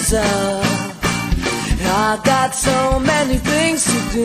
answer. I got so many things to do.